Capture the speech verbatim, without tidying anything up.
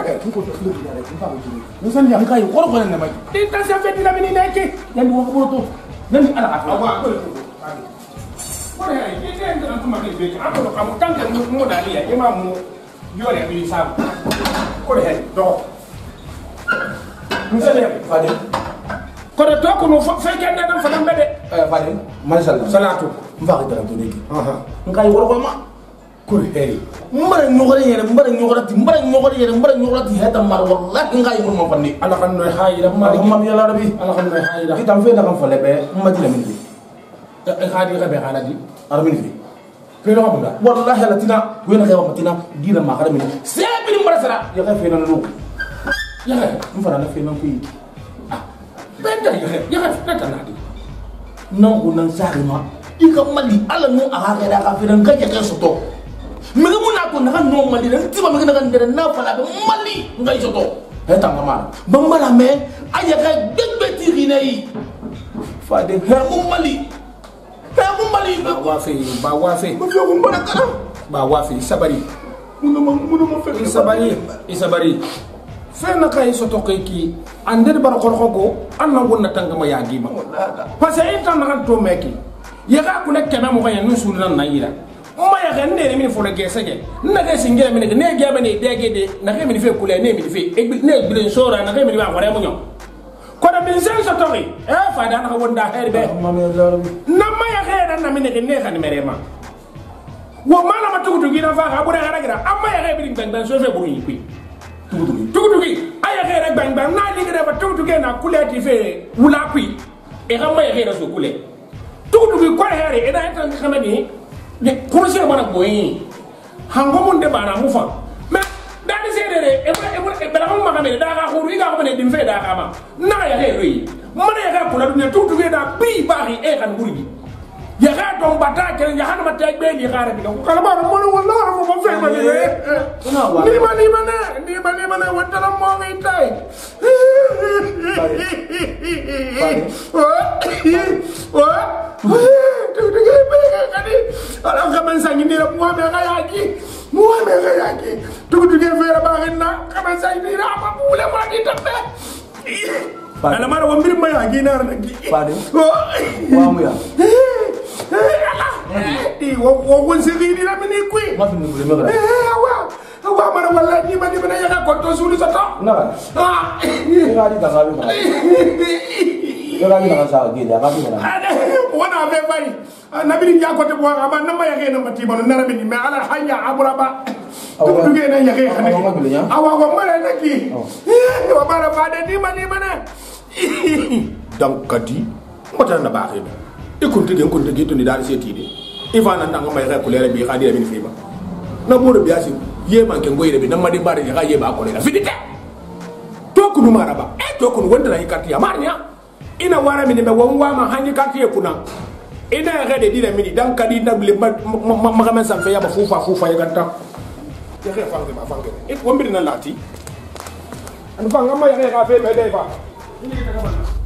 eh ko to fulu dare ko fa ko ni san ya kai ko ko ne mai ti ta sa fe dina mini ne ke yan wo ko to nan ala ka fa wa ko ko ne ai ke den an kuma ke be ka ko ka mo tan ke mo da li ya e ma mo yo le bi sa ko ne do ni san ya fa de ko de to ko no fe ke na dan fa dan be de eh fa de mashallah salatu mba ka dara to ne aha ngai wo ko ma kur heri mbara nyogore yere mbara nyogora ti mbara nyogore yere mbara nyogora ti heta mar wallahi ngai mo fandi ala kan no hayira ma ma ya rabbi ala kan no hayira kitam fe da kan fole be ma di la min e khadi ga be hala di armin fi fe do hamda wallahi la tina wena ga matina dina ma khara min se bi mbara sara ya ga fe na no ya ga mbara na fe na ku ah benda ya ya ga feta na di non ko nan sari ma ika mali ala no aga ga ka fe nan ka ke soto mega muna ko na no mali ran tiba mega na ngere na fala be mali ngai soto heta ngama bambala me aya ka degbe tirinai fa de he mu mali he mu mali ba wafi ba wafi ba yo mbara ka ba wafi sabari munu ma munu ma fe sabari isabari fe na kay soto kay ki ande bar ko ko an na wonna tangama ya gima parce que inta na to meki ya ka ku ne kema mo kay nu sunan na yira ma ya kan ne min fo la gese ge na ga singere min ne ge ba ne de ge de na ga min fe kula ne min fe ne bilen sora na ga min ba ngore mo nyom ko da min sen so tori e fa da na wonda herbe na ma ya ga na min ne ne kan mere ma wo mala ma tugu tugu na fa ga bu da ga ga amma ya ga bi bang bang so fe buru yi kui tugu tugu tugu tugu aya ga rek bang bang na li ga ba tugu tugu na kula ti fe wula kui e ga ma ya ga so kule tugu tugu ko here e da tan xamani ne projet mana boy hango mun de bana mu fa mais dadi sedere e e e bala mo ma da ga khuru ga ko ne dim fe da ga ma na ya he royi mana ya ga kula dunya tutu ge da bi bari e kan burgi ya ga don bata ke ya han ma tay be ni xara bi ko kala ba mo wallahi mo mo fe ma ni ni ma ni ma ne ni ma ni ma ne wata la mo ngi tay o o tutu ge be kadi ala kaman sangi ni mo me ga yaki mo me ga yaki tutu ge fera ba na kaman sangi ni ra ba bule ma di tambe ala mara wo mbir ma yaki na na gi pade wa mu ya ala di wo wo won se ni na mini kui ma fi ni bule ma ga wa wa mara wala ni ma ni ma ya ga ko to sulu sa to na ah ni ga di ga ga bi ya ga ni na sa gi ya ga bi na wana be bari nabi ya ko te bo aba nama ya ke na mati bono narabi ni me ala hanya aburaba to duge na ya ke khani awa wa mara na ki wa mara fa de ni mani mana donc kadi mota na ba xebe e kunti gen kunti gitu ni dal seti de ivana ndanga may re ko lere bi khadi bi fiba na boro bi asi ye man ke ngoyre bi na madi bari ya ye ba ko le fidite to ku no mara ba e to ku wonda na ikati ya marnya ina wara mi ne won wa ma hanyi kati e kuna ina ya gade dina mini dan kadi na bile ma ma san fe ya ba fufa fufa ya ganta ya ke fange ba fange e ko mbiri na lati an fanga ma ya ga fe me dai ba ni ke ta